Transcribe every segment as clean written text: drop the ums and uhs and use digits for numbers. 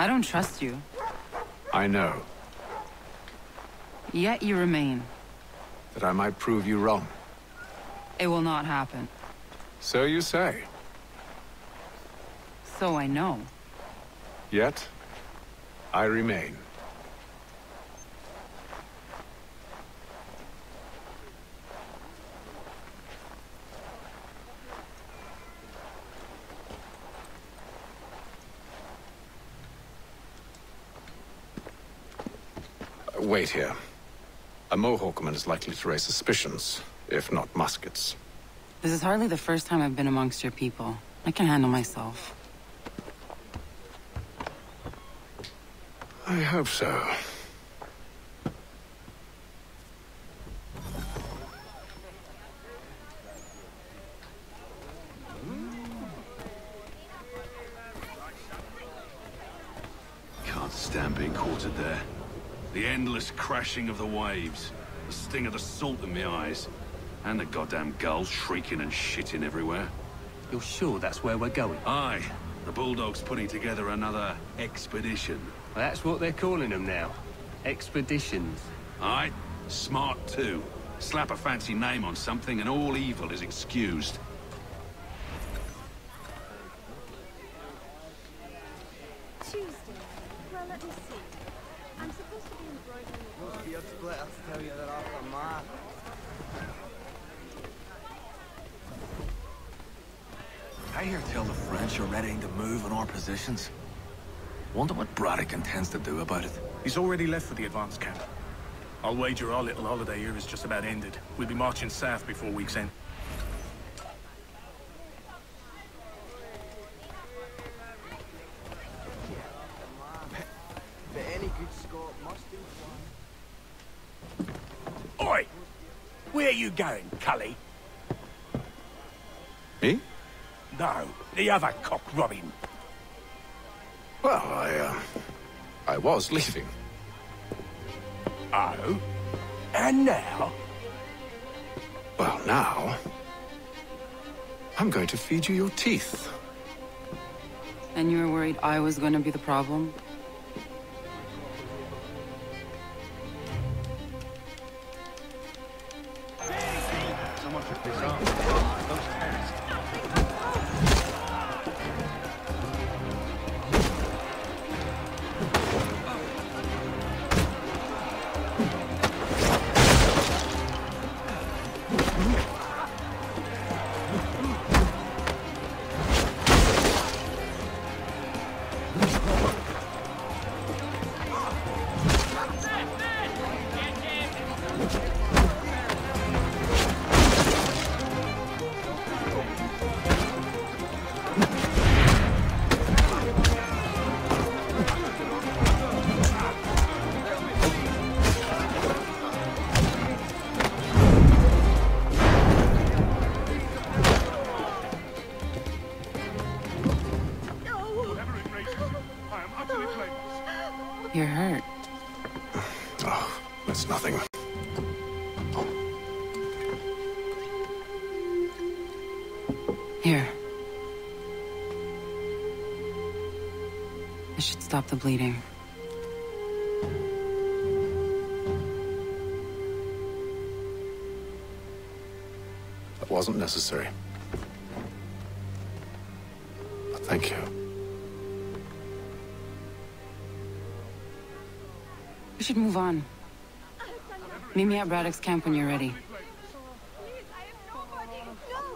I don't trust you. I know. Yet you remain. That I might prove you wrong. It will not happen. So you say. So I know. Yet, I remain. Wait here. A Mohawkman is likely to raise suspicions, if not muskets. This is hardly the first time I've been amongst your people. I can handle myself. I hope so. Can't stand being quartered there. The endless crashing of the waves, the sting of the salt in my eyes, and the goddamn gulls shrieking and shitting everywhere. You're sure that's where we're going? Aye. The Bulldog's putting together another expedition. Well, that's what they're calling them now. Expeditions. Aye. Smart too. Slap a fancy name on something and all evil is excused. Tuesday. Well, let me see. I'm supposed to be embroidering the Those beard splitters tell you they're after Mark. I hear tell the French are readying to move on our positions. Wonder what Braddock intends to do about it. He's already left for the advance camp. I'll wager our little holiday here is just about ended. We'll be marching south before week's end. But any good Scot must do. Oi! Where you going, Cully? Me? No, the other cock Robin. Well, I was leaving. Oh? And now? Well, now... I'm going to feed you your teeth. And you were worried I was going to be the problem? Someone took this off. You're hurt. Oh, that's nothing. Here. This should stop the bleeding. That wasn't necessary. But thank you. We should move on. Meet me at Braddock's camp when you're ready. Please, I have nobody. No.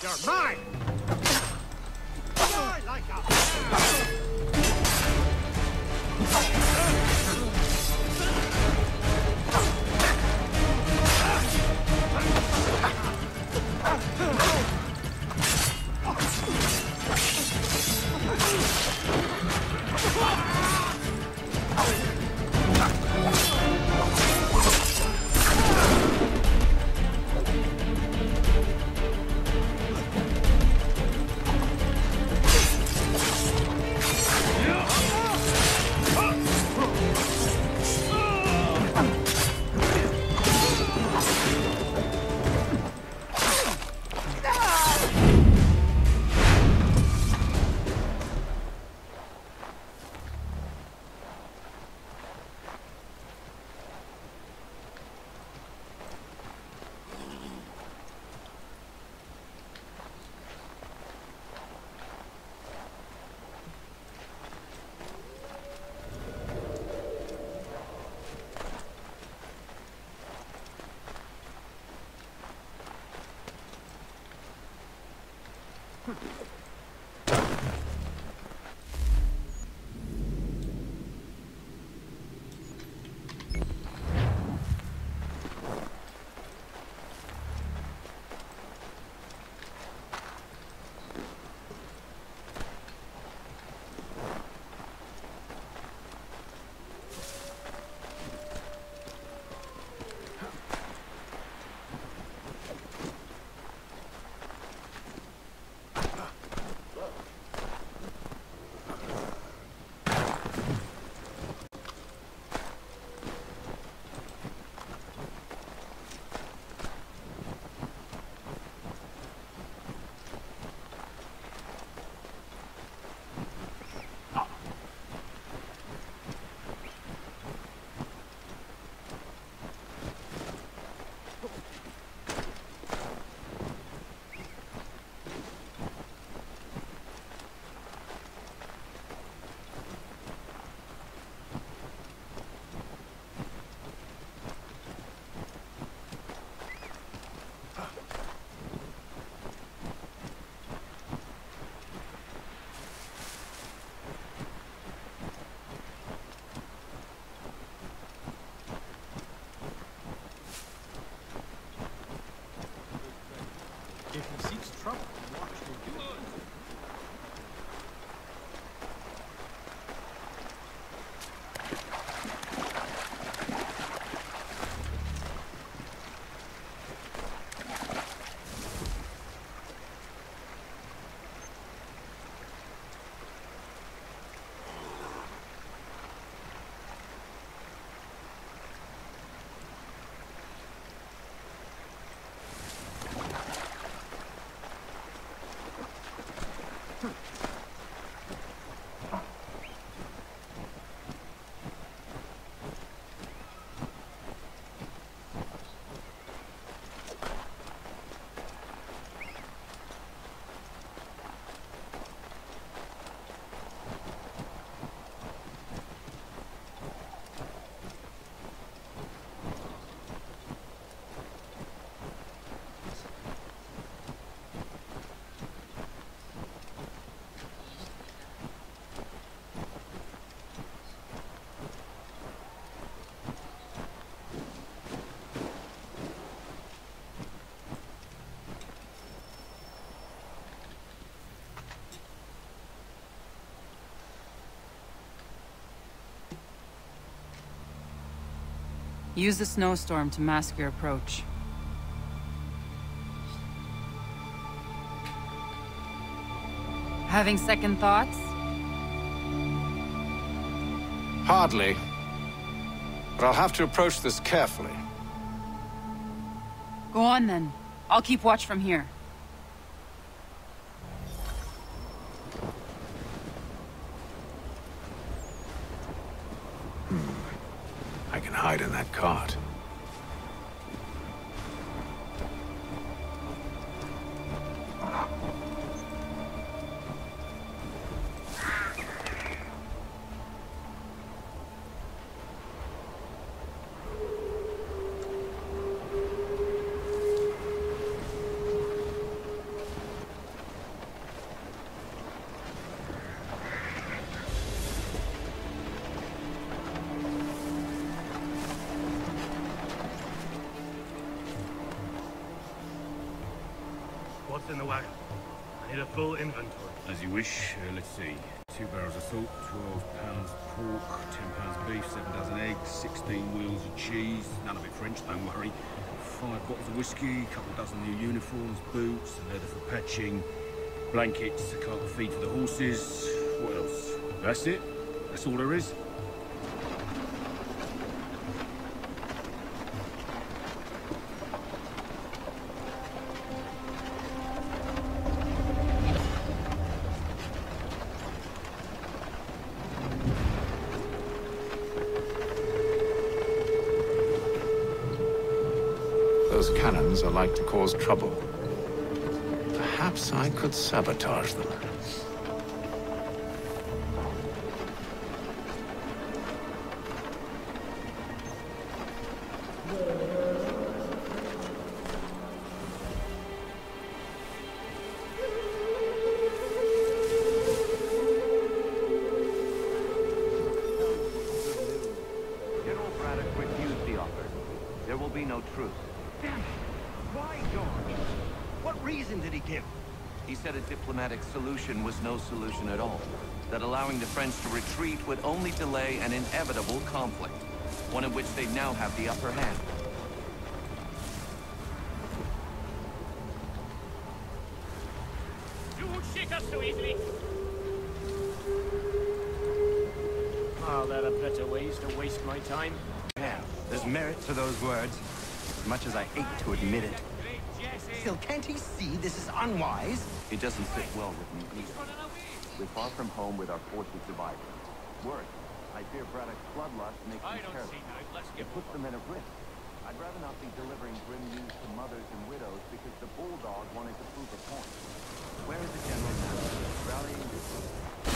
You're mine! Die like a... If he seeks trouble, watch for you. Use the snowstorm to mask your approach. Having second thoughts? Hardly. But I'll have to approach this carefully. Go on then. I'll keep watch from here. I can hide in that cart. What's in the wagon? I need a full inventory. As you wish. Let's see. 2 barrels of salt, 12 pounds pork, 10 pounds beef, 7 dozen eggs, 16 wheels of cheese. None of it French, don't worry. 5 bottles of whiskey, a couple dozen new uniforms, boots, leather for patching, blankets, a cart of feed for the horses. What else? That's it. That's all there is. Those cannons are like to cause trouble. Perhaps I could sabotage them. General Braddock refused the offer. There will be no truce. Damn it! Why, George? What reason did he give? He said a diplomatic solution was no solution at all. That allowing the French to retreat would only delay an inevitable conflict. One in which they now have the upper hand. You won't shake us so easily. Are there better ways to waste my time? Yeah, there's merit to those words, as much as I hate to admit it. Still, can't he see this is unwise? It doesn't sit well with me either. We're far from home with our forces divided. Worse, I fear Braddock's bloodlust makes them careless. It puts the men at risk. I'd rather not be delivering grim news to mothers and widows because the bulldog wanted to prove a point. Where is the general now? Rallying the troops.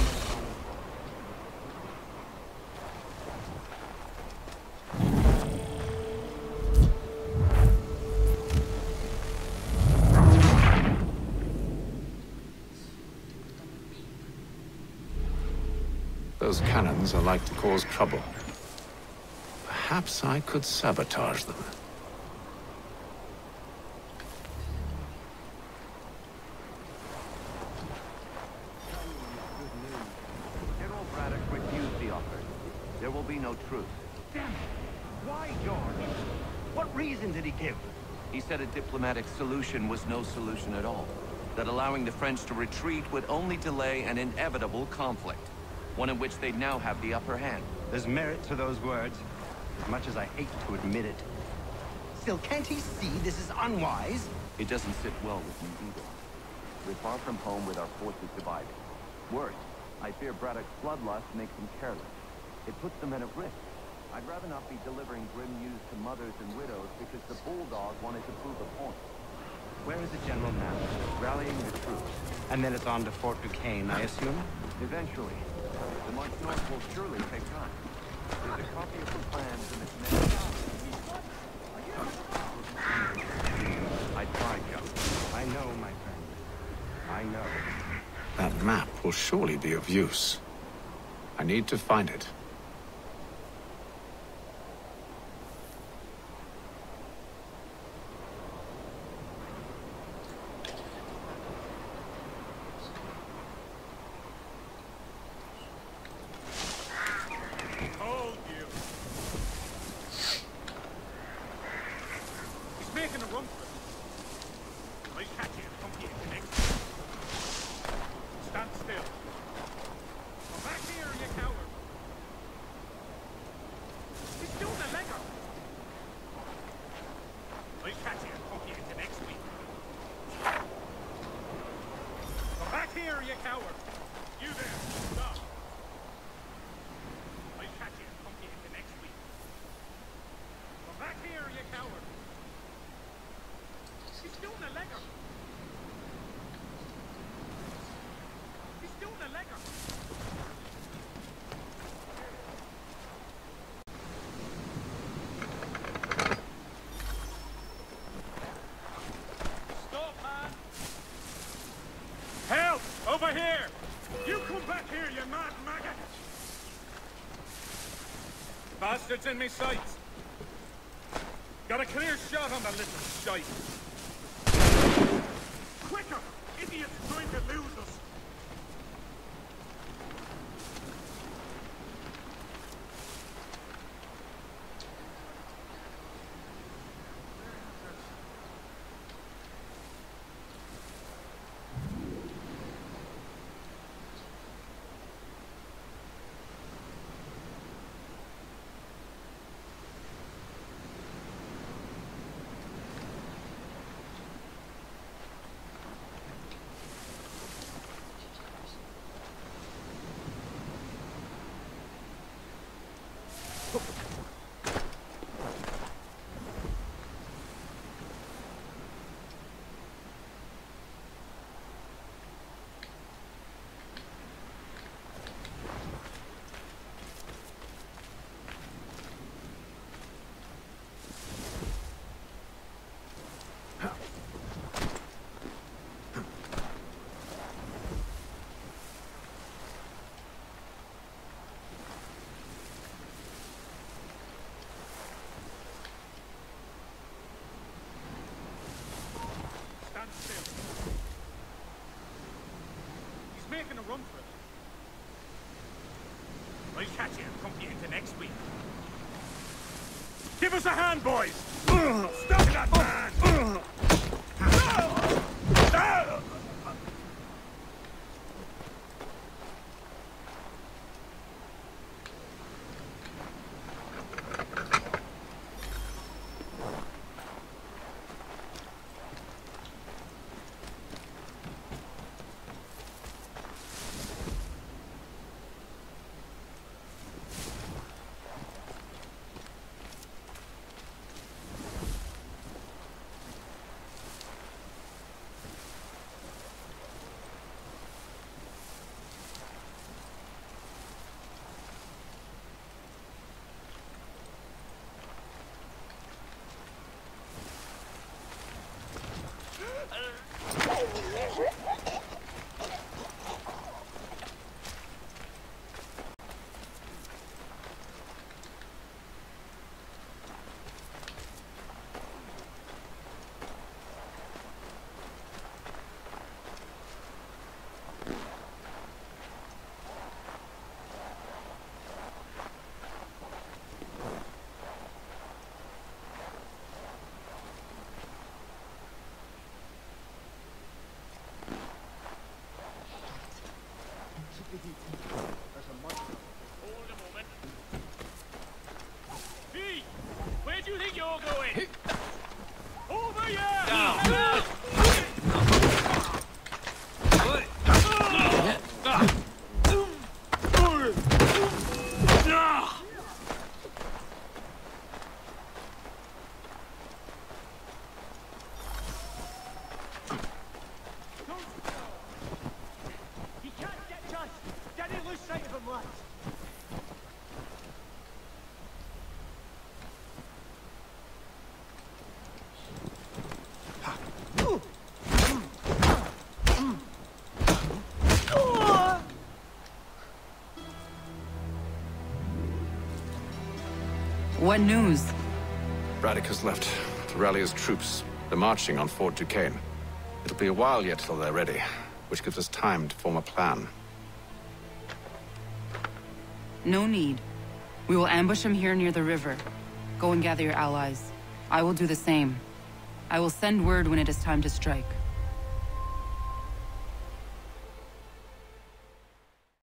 Those cannons are like to cause trouble. Perhaps I could sabotage them. General Braddock refused the offer. There will be no truce. Damn it! Why, George? What reason did he give? He said a diplomatic solution was no solution at all. That allowing the French to retreat would only delay an inevitable conflict. One in which they now have the upper hand. There's merit to those words, as much as I hate to admit it. Still, can't he see this is unwise? It doesn't sit well with me either. We're far from home with our forces divided. Worse, I fear Braddock's bloodlust makes them careless. It puts the men at risk. I'd rather not be delivering grim news to mothers and widows because the bulldog wanted to prove a point. Where is the general now? Rallying the troops. And then it's on to Fort Duquesne, I assume? Eventually. The march north will surely take time. There's a copy of the plans in this minute. I tried, Joe. I know, my friend. I know. That map will surely be of use. I need to find it. Over here! You come back here, you mad maggot! Bastards in me sights! Got a clear shot on the little shite! Quick! Quicker! Idiots trying to lose us! Making a run for it. I'll catch you and pump you into next week. Give us a hand, boys! Stop that man! Hey, where do you think you're going? Over here! He can't get us! Get it loose sight of him, lads! What news? Braddock has left to rally his troops. They're marching on Fort Duquesne. It'll be a while yet till they're ready, which gives us time to form a plan. No need. We will ambush him here near the river. Go and gather your allies. I will do the same. I will send word when it is time to strike.